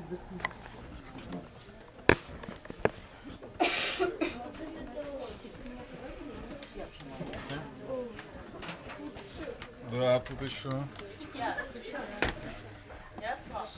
Да, тут еще. Я Слава.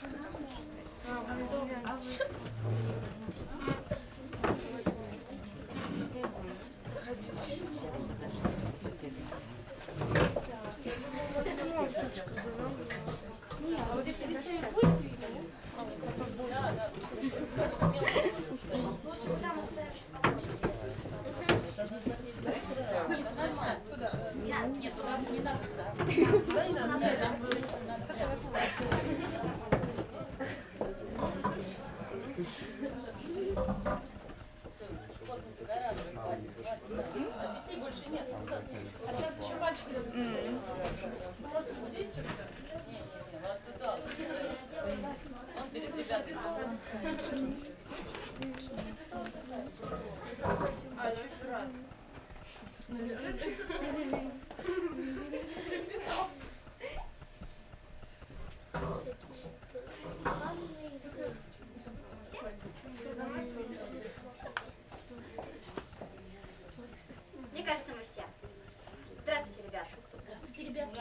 Нет, у нас не надо туда. А детей больше нет. А сейчас еще мальчики. Можно вот здесь что-то? Не, вот туда. Он перед ребятами. А, чуть брат. Мне кажется, мы все. Здравствуйте, ребята. Здравствуйте, ребятки.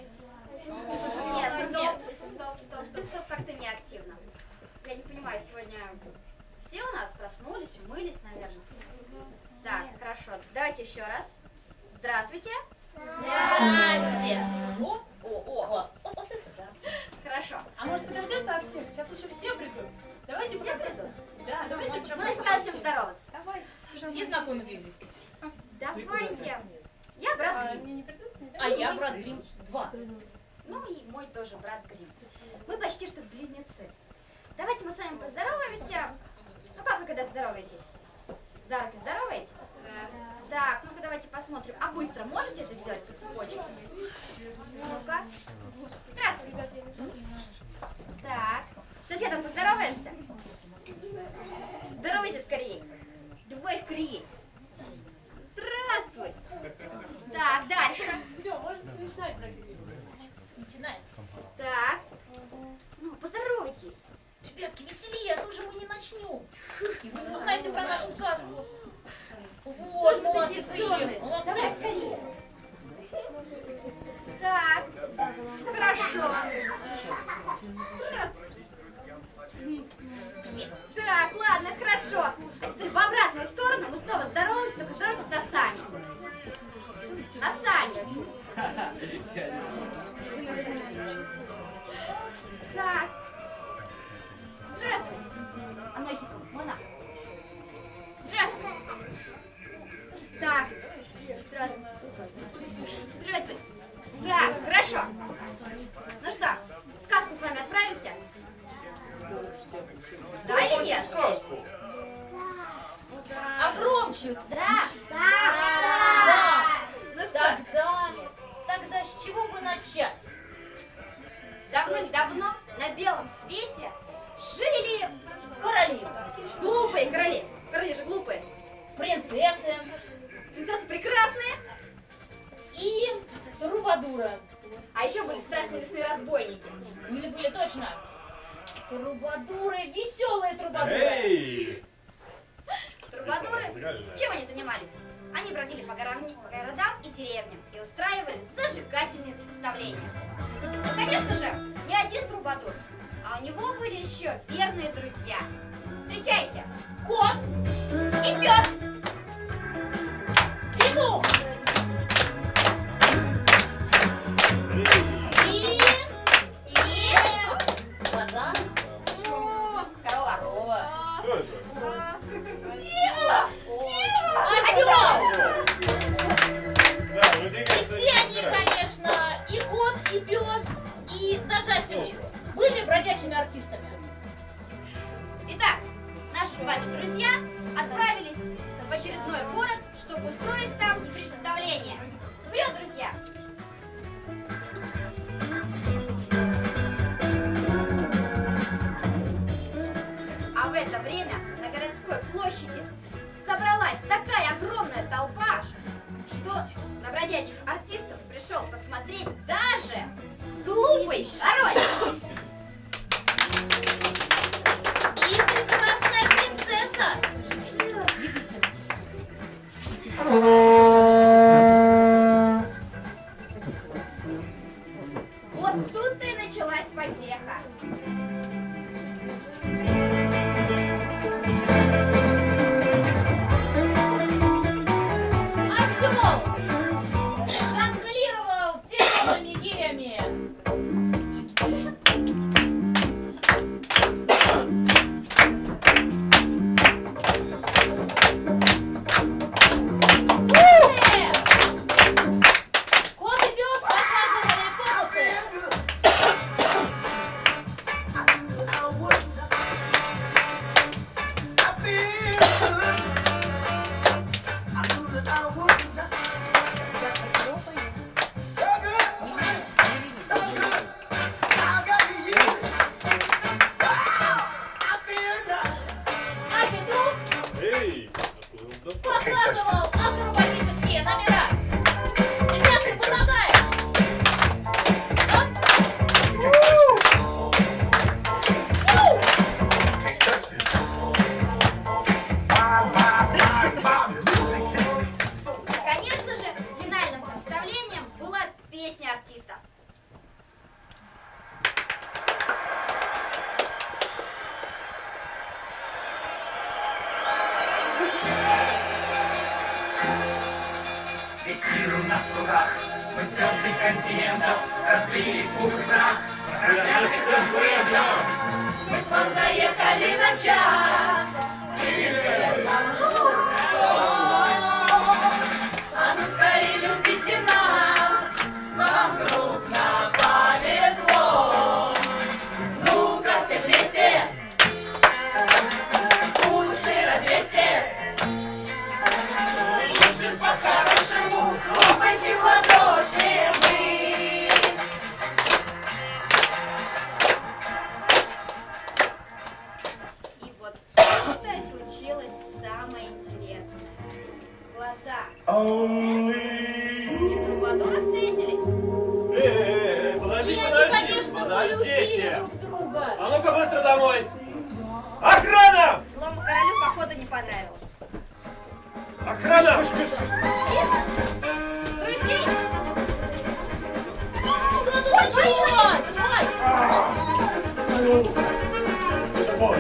Нет, стоп, как-то неактивно. Я не понимаю, сегодня все у нас проснулись, умылись, наверное. Так, хорошо. Давайте еще раз. Здравствуйте. Здрасте. Класс. Вот это да. Хорошо. А может подождем-то всех? Сейчас еще все придут. Давайте Все придут? Да, давайте. Ну, пока ждем здороваться. Давайте. И знакомились. Давайте. Я брат Грим. Не придут? А я брат Грим 2. Ну и мой тоже брат Грим. Мы почти что близнецы. Давайте мы с вами поздороваемся. Ну как вы когда здороваетесь? За руки здороваетесь? Так, ну-ка давайте посмотрим. А быстро можете это сделать по цепочке? Ну-ка. Здравствуй, ребята. Так. С соседом поздороваешься? Здоровайся скорее. Давай скорее. Здравствуй. Так, дальше. Все, можете начинать, братья. Начинаем. Так. Ну, поздоровайтесь. Ребятки, веселее, а то же мы не начнем. И вы не узнаете про нашу сказку. Вот, молодцы. Давай Молодцы. скорее. Так. Хорошо. Так, ладно, хорошо. А теперь в обратную сторону мы снова здороваемся, только здоровайтесь носами. Носами. Так. Здравствуй. А носиком, Мона. Здравствуй. Так. Здравствуй. Здравствуй. Так, хорошо. Ну что, в сказку с вами отправимся? Да или нет? Сказку. А громче. Да. Да. Ну что, Тогда с чего бы начать? давно-давно на белом свете жили Короли, глупые короли. Короли же глупые. принцессы Принцессы прекрасные. и трубадуры. А еще были страшные лесные разбойники. Были точно. Трубадуры, веселые трубадуры. Эй! Трубадуры, чем они занимались? Они бродили по городам и деревням и устраивали зажигательные представления. Ну, конечно же, не один трубадур, а у него были еще верные друзья. Встречайте, Кот и пес. петух и коза. Корова. Что это? Осел. Да, ну здесь, И конечно, все они, конечно, и кот, и пес, и даже осельчик, были бродячими артистами. Итак, наши с вами друзья отправились в очередной город, чтобы устроить там представление. Вперед, друзья! А в это время на городской площади собралась такая огромная толпа, что на бродячих артистов пришел посмотреть даже глупый король. Мы заехали на час. А ну скорее любите нас. Нам крупно повезло. Ну-ка все вместе. Уши развесьте. Лучше по-хорошему хлопайте в ладоши вы. И вот это и случилось самое интересное. Глаза и Трубадура встретились. И Подожди, они, конечно, полюбили подождите. друг друга. А ну-ка быстро домой. Охрана! Злому королю, походу, не понравилось. Охрана! Друзей! Что тут началось? Ой! Ой.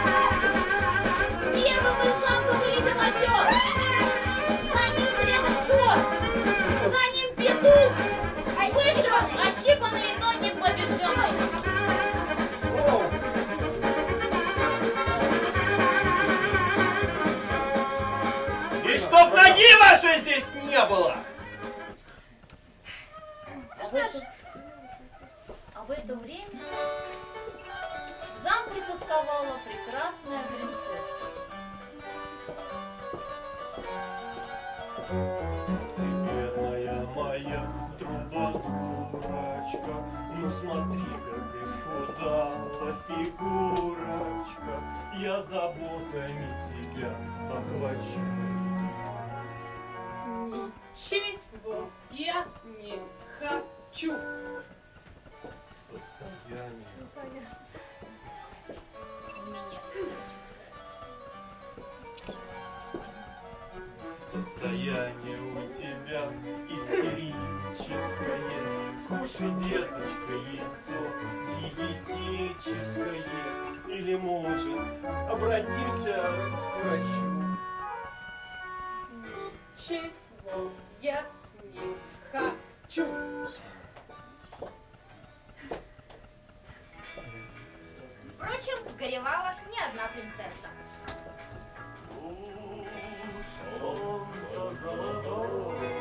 Первым из замка вылетел осел. За ним следом кот. За ним петух. Вышел ощипанный, но не побежденный. И чтоб ноги вашей здесь не было! Ну что ж, А в это время в замке тосковала прекрасная принцесса. Бедная моя трубадурочка, ну смотри, как исхудала фигурочка, я заботами тебя охвачу. Ничего я не хочу. Состояние. Состояние у тебя истерическое. Слушай, деточка, яйцо диетическое. Или, может, обратимся к врачу. Ничего я не хочу. впрочем, горевала не одна принцесса. Солнце золотое,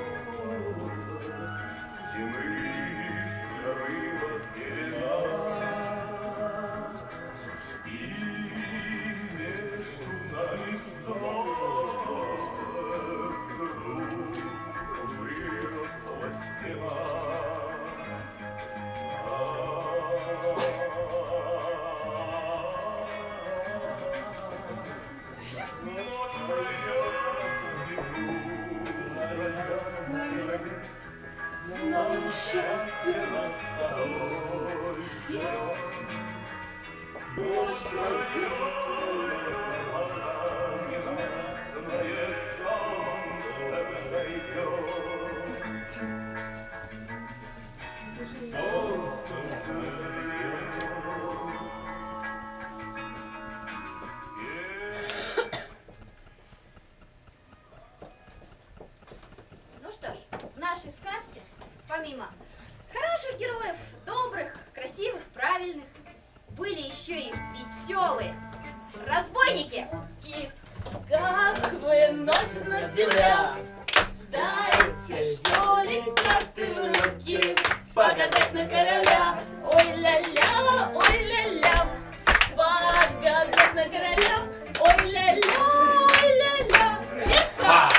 зимы серого переля, и между нами снова вдруг выросла стена. Знаю, счастье над собой ждет, ночь пройдет, ясное солнце зайдет. Солнце зайдет. Ну что ж, в нашей сказке, помимо хороших героев, добрых, красивых, правильных, были еще и веселые разбойники. Как выносит на земля, дайте, что ли, карты в руки, погадать на короля. Ой ля-ля, ой ля-ля, погадать на короля. Ой ля-ля, ой ля-ля, вверха.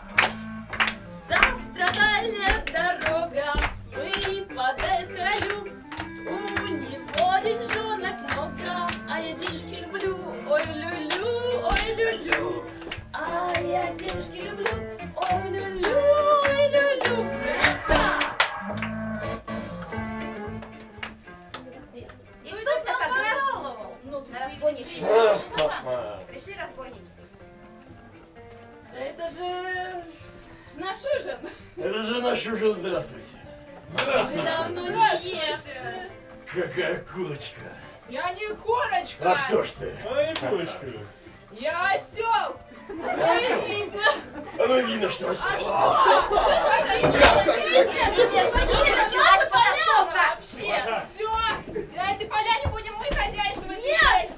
Завтра дальняя дорога выпадает королю. У него деньжонок много, а я денежки люблю. Ой люлю, ой люлю, а я денежки люблю. Ой люлю, ой люлю. Вверха. И тут-то как раз Ну, на разбойничьи Ха-ха-ха. пришли разбойники. Да это же наш ужин. Это же наш ужин, здравствуйте. Давно не евши. Какая курочка. Я не курочка. А кто ж ты? Ай, курочка. Я осел. Осел? Видно. А ну видно, что осел. Что это? И между ними началась потасовка. вообще. Маша. Все, на этой поляне будем мы хозяйствовать. Нет!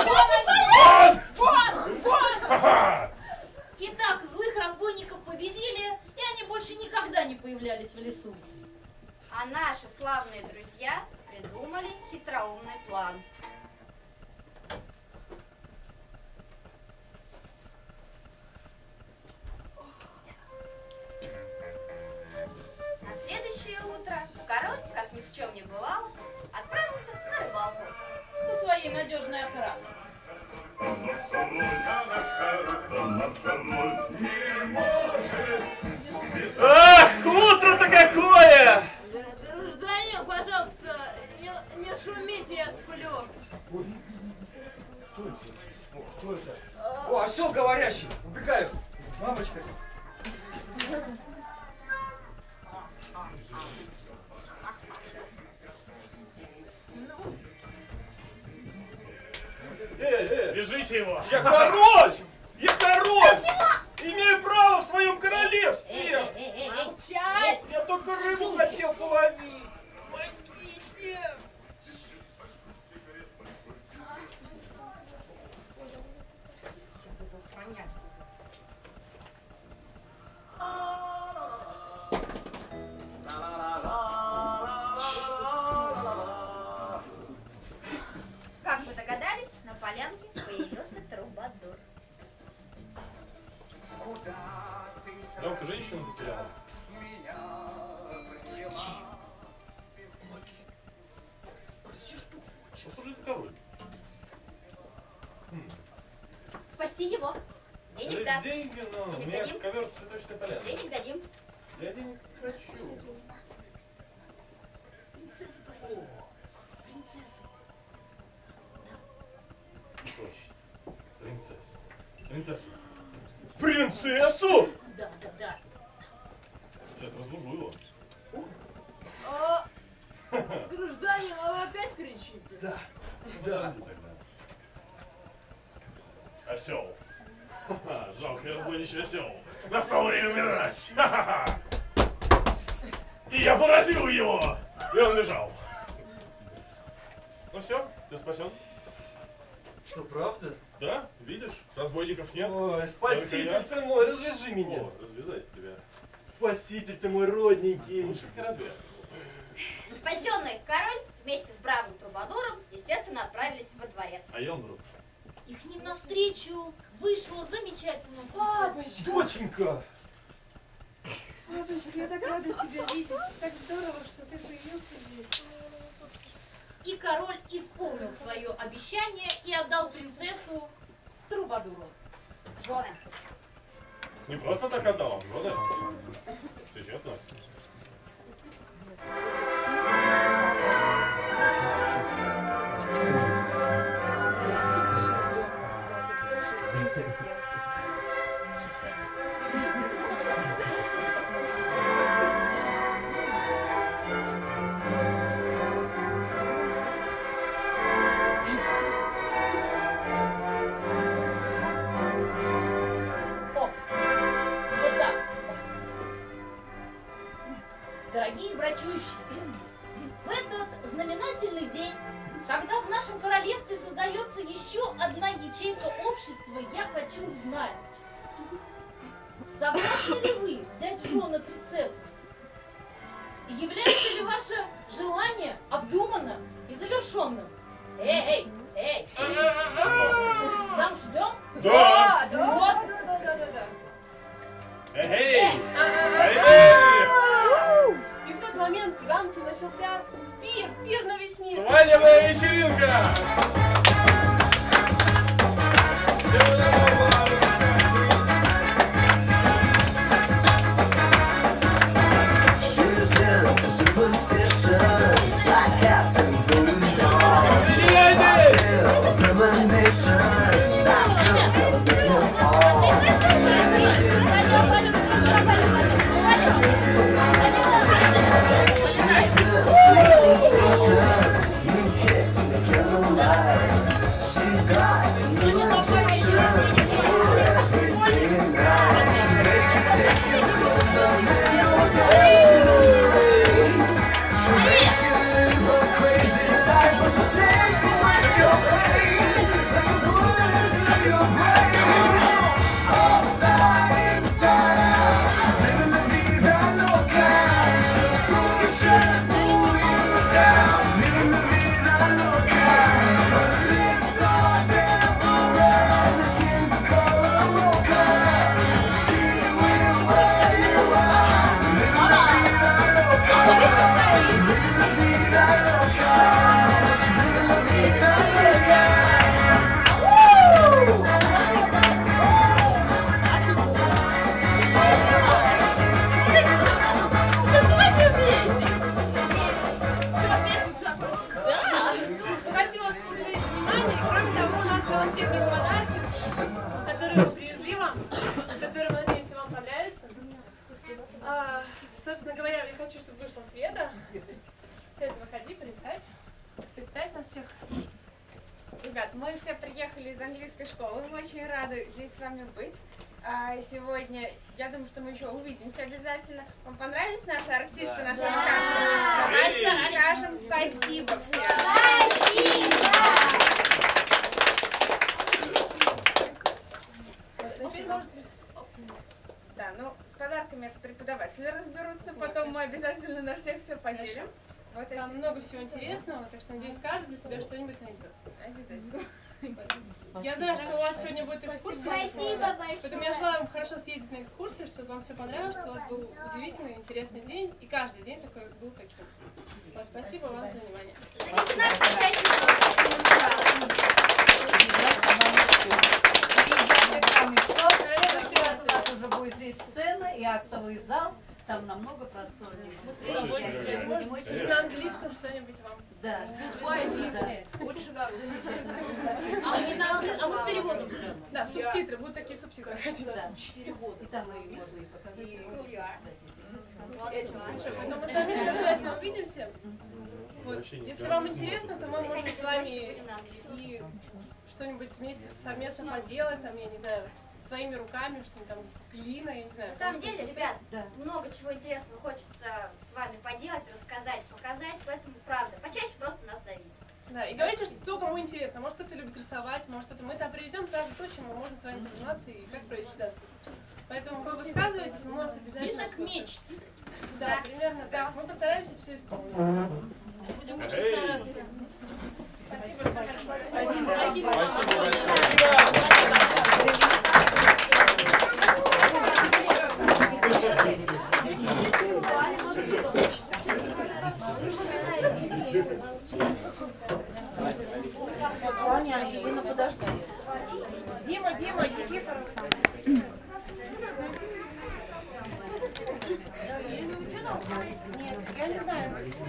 Вон! Ха-ха! Итак, злых разбойников победили, и они больше никогда не появлялись в лесу. А наши славные друзья придумали хитроумный план. На следующее утро король, как ни в чем не бывало, отправился на рыбалку. Со своей надежной охраной. Ах, утро-то какое! Данил, пожалуйста, не шумите, я сплю. Кто это? О, осел говорящий! Убегаю! Мамочка! Вяжите его! Я король! Я король! Имею право в своем королевстве! Молчать! Я только рыбу хотел половить! Помогите! Как вы догадались, на полянке появился трубадур. Ромка женщину потеряла. Похоже, это король. Спаси его. Денег даст. Деньги, но Денег нет, дадим? ковер цветочная поляна. Денег дадим. Я денег не хочу. Принцессу просим. Принцессу. Точно. Принцессу. Принцессу! Да. Сейчас разбужу его. Гражданин, а вы опять кричите? Да. Подожди тогда. Осел. Ха-ха, жалкий разбойничий осел. Настало время умирать. Ха-ха-ха. И я поразил его. И он бежал. Ну все, ты спасен. Что, правда? Да, видишь, разбойников нет. Ой, спаситель ты мой, развяжи меня. О, развязать тебя. Спаситель ты мой родненький. Лучше ты развяжешь. Спасенный король вместе с бравым трубадуром, естественно, отправились во дворец. А я умру. И к ним навстречу вышла замечательная принцесса. Доченька! Папочка, я так рада тебя видеть. Так здорово, что ты появился здесь. И король исполнил свое обещание и отдал принцессу трубадуру. Жены. Не просто так отдал, правда? Все честно? О, вот так. Дорогие брачующиеся, в этот знаменательный день, когда в нашем королевстве создается еще одна ячейка общества, я хочу узнать, согласны ли вы взять в жены принцессу? И является ли ваше желание обдуманным и завершенным? Эй! Замуж ждем? Да! Вот. Эй! И в тот момент в замке начался пир на весне. Свадебная вечеринка! ребят, мы все приехали из английской школы, мы очень рады здесь с вами быть. Сегодня, я думаю, что мы еще увидимся обязательно. Вам понравились наши артисты, наши сказки? Давайте скажем спасибо всем. Спасибо! Да, ну с подарками это преподаватели разберутся, потом мы обязательно на всех все поделим. Вот там много всего интересного, так что надеюсь, каждый для себя что-нибудь найдет. Обязательно. Я знаю, что у вас сегодня будет экскурсия. Спасибо большое. Поэтому я желаю вам хорошо съездить на экскурсию, чтобы вам все понравилось, чтобы у вас был удивительный, интересный день. И каждый день такой был таким. Вот, спасибо вам за внимание. Зовите нас почаще. У нас уже будет здесь сцена и актовый зал. Там намного просторнее. Мы с удовольствием будем очень на английском что-нибудь вам. Да. Лучше да. А мы с переводом сразу. Да, субтитры, будут такие субтитры. Да, 4 года. И там мы можно и показать. Поэтому мы с вами обязательно увидимся. Вот. Если вам интересно, то мы можем с вами и что-нибудь вместе совместно поделать, там, я не знаю, своими руками, что-нибудь там, глина, я не знаю. На самом деле, ребят, много чего интересного хочется с вами поделать, рассказать, показать, поэтому, правда, почаще просто нас зовите. Да, и говорите, что кому интересно. Может, кто-то любит рисовать, может, кто-то... Мы там привезем сразу то, чем мы можем с вами позаниматься и как провести досуг. Поэтому вы высказываетесь, мы вас обязательно... Список мечт. Да, примерно так. Мы постараемся все исполнить. Будем очень стараться. Спасибо. Аня, Ангелина, подожди. Дима, иди, хорошо. Нет, я не знаю.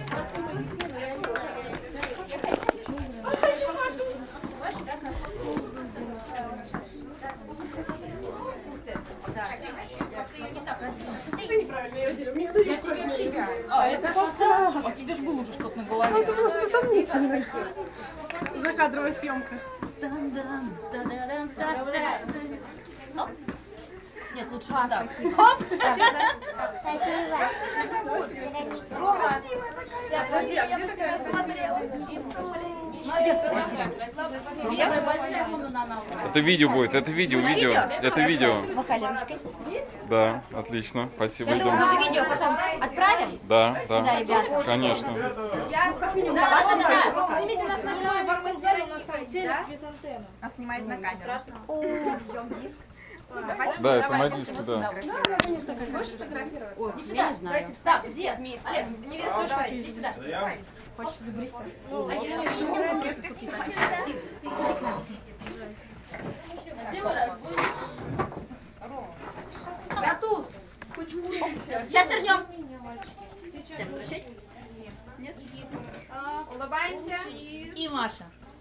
Я тебе шибаю. А тебе же было уже что-то на голове. Это просто сомнительно. Закадровая съемка. Нет, лучше вот так. Рома, молодец, большая функция. Это видео будет, это видео. Это видео. Махали ручкой. Да, отлично, спасибо. Я думаю, мы же видео потом отправим. Да, Да, ребята. конечно. Снимите нас на любой Нас снимает на камеру. Везем диск. Да, это на диске, да. Хочешь фотографировать? Иди сюда. Давайте встать все вместе. Невеста, давай, иди сюда. Хочешь забрести? Я тут. Сейчас вернем. Ты возвращать? Нет? Улыбаемся. И Маша.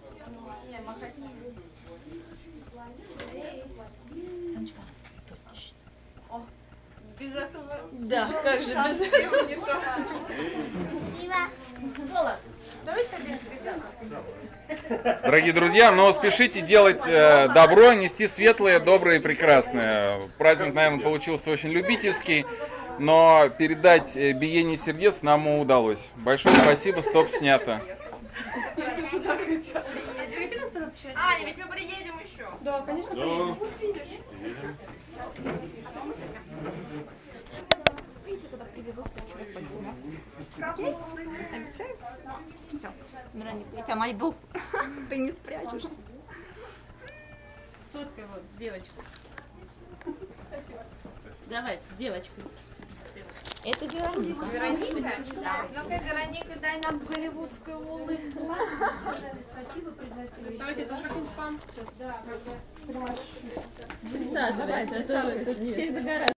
Санечка, точно. Без этого. Да, как же без этого? Не то. Голос. Давай еще один спектакль. Дорогие друзья, но спешите делать добро, нести светлое, доброе и прекрасное. Праздник, наверное, получился очень любительский, но передать биение сердец нам удалось. Большое спасибо, стоп, снято. Аня, ведь мы приедем еще. Да, конечно, приедем. Все. Вероника, я тебя найду. Ты не спрячешься. Сфоткай вот девочку. Давайте, с девочкой. Это Вероника. Вероника? Ну-ка, Вероника, дай нам голливудскую улыбку. Давайте тоже как-нибудь вам. Сейчас. Присаживайся, а то все загорают.